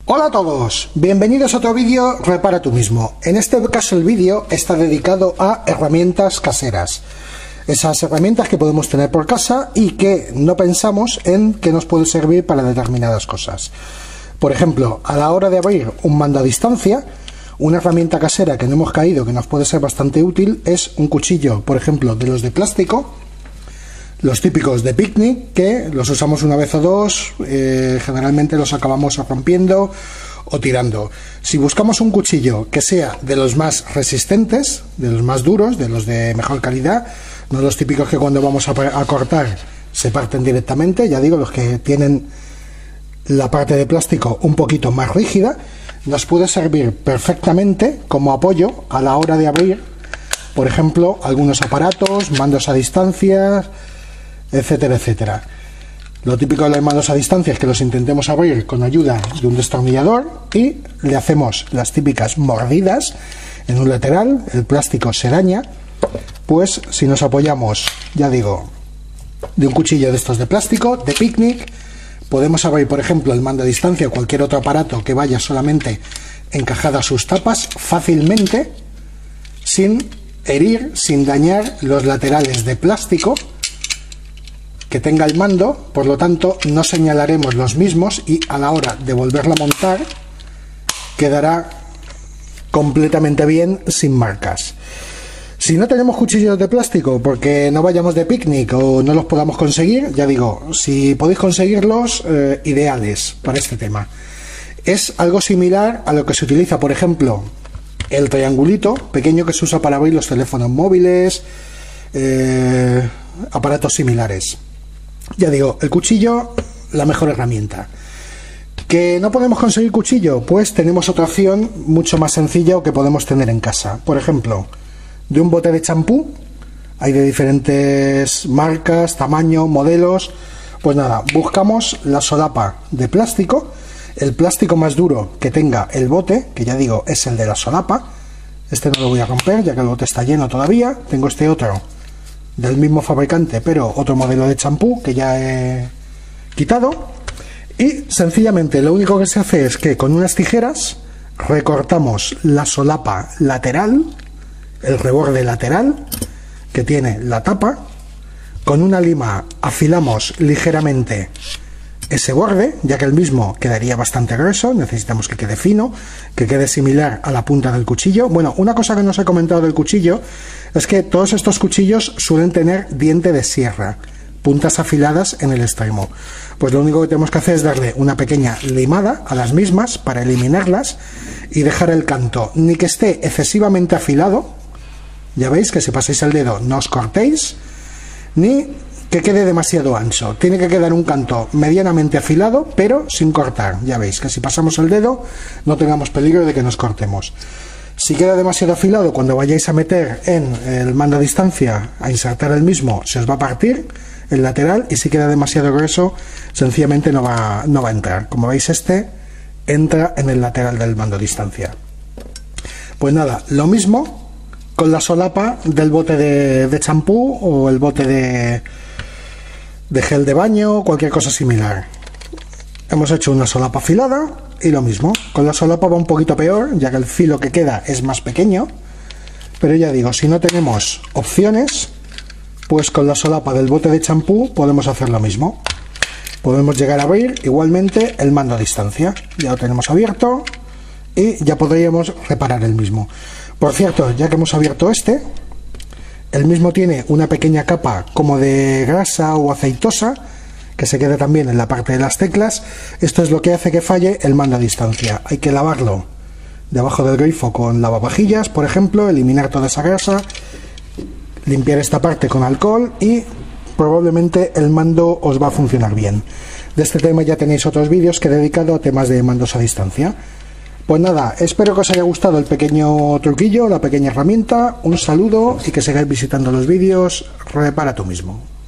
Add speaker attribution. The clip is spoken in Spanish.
Speaker 1: Hola a todos, bienvenidos a otro vídeo Repara tú mismo. En este caso el vídeo está dedicado a herramientas caseras. Esas herramientas que podemos tener por casa y que no pensamos en que nos puede servir para determinadas cosas. Por ejemplo, a la hora de abrir un mando a distancia, una herramienta casera que no hemos caído, que nos puede ser bastante útil, es un cuchillo, por ejemplo, de los de plástico, los típicos de picnic, que los usamos una vez o dos, generalmente los acabamos rompiendo o tirando. Si buscamos un cuchillo que sea de los más resistentes, de los más duros, de los de mejor calidad, no los típicos que cuando vamos a cortar se parten directamente, ya digo, los que tienen la parte de plástico un poquito más rígida, nos puede servir perfectamente como apoyo a la hora de abrir, por ejemplo, algunos aparatos, mandos a distancia, etcétera, etcétera. Lo típico de los mandos a distancia es que los intentemos abrir con ayuda de un destornillador y le hacemos las típicas mordidas en un lateral, el plástico se daña. Pues si nos apoyamos, ya digo, de un cuchillo de estos de plástico, de picnic, podemos abrir, por ejemplo, el mando a distancia o cualquier otro aparato que vaya solamente encajada sus tapas fácilmente, sin herir, sin dañar los laterales de plástico que tenga el mando. Por lo tanto, no señalaremos los mismos y a la hora de volverla a montar quedará completamente bien, sin marcas. Si no tenemos cuchillos de plástico porque no vayamos de picnic o no los podamos conseguir, ya digo, si podéis conseguirlos, ideales para este tema. Es algo similar a lo que se utiliza, por ejemplo, el triangulito pequeño que se usa para abrir los teléfonos móviles, aparatos similares. Ya digo, el cuchillo, la mejor herramienta. ¿Que no podemos conseguir cuchillo? Pues tenemos otra opción mucho más sencilla o que podemos tener en casa. Por ejemplo, de un bote de champú, hay de diferentes marcas, tamaño, modelos. Pues nada, buscamos la solapa de plástico, el plástico más duro que tenga el bote, que ya digo es el de la solapa. Este no lo voy a romper ya que el bote está lleno todavía. Tengo este otro del mismo fabricante, pero otro modelo de champú que ya he quitado. Y sencillamente lo único que se hace es que con unas tijeras recortamos la solapa lateral, el reborde lateral que tiene la tapa. Con una lima afilamos ligeramente ese borde, ya que el mismo quedaría bastante grueso. Necesitamos que quede fino, que quede similar a la punta del cuchillo. Bueno, una cosa que no os he comentado del cuchillo es que todos estos cuchillos suelen tener diente de sierra, puntas afiladas en el extremo. Pues lo único que tenemos que hacer es darle una pequeña limada a las mismas para eliminarlas y dejar el canto ni que esté excesivamente afilado, ya veis que si pasáis el dedo no os cortéis, ni que quede demasiado ancho. Tiene que quedar un canto medianamente afilado, pero sin cortar. Ya veis que si pasamos el dedo no tengamos peligro de que nos cortemos. Si queda demasiado afilado, cuando vayáis a meter en el mando a distancia a insertar el mismo, se os va a partir el lateral, y si queda demasiado grueso, sencillamente no va a entrar. Como veis, este entra en el lateral del mando a distancia. Pues nada, lo mismo con la solapa del bote de champú o el bote de gel de baño, cualquier cosa similar. Hemos hecho una solapa afilada y lo mismo. Con la solapa va un poquito peor, ya que el filo que queda es más pequeño, pero ya digo, si no tenemos opciones, pues con la solapa del bote de champú podemos hacer lo mismo. Podemos llegar a abrir igualmente el mando a distancia. Ya lo tenemos abierto y ya podríamos reparar el mismo. Por cierto, ya que hemos abierto este, el mismo tiene una pequeña capa como de grasa o aceitosa que se queda también en la parte de las teclas. Esto es lo que hace que falle el mando a distancia. Hay que lavarlo debajo del grifo con lavavajillas, por ejemplo, eliminar toda esa grasa, limpiar esta parte con alcohol y probablemente el mando os va a funcionar bien. De este tema ya tenéis otros vídeos que he dedicado a temas de mandos a distancia. Pues nada, espero que os haya gustado el pequeño truquillo, la pequeña herramienta. Un saludo y que sigáis visitando los vídeos Repara tú mismo.